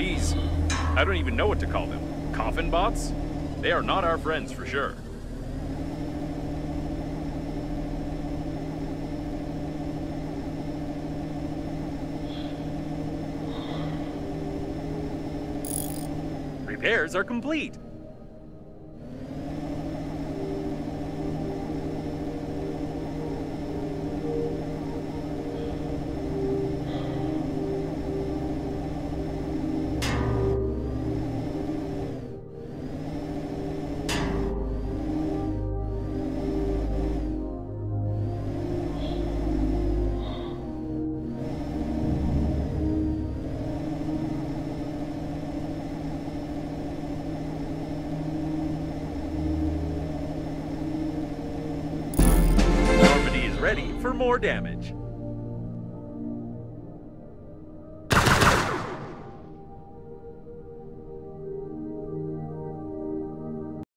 These, I don't even know what to call them. Coffin bots? They are not our friends for sure. Repairs are complete. Ready for more damage.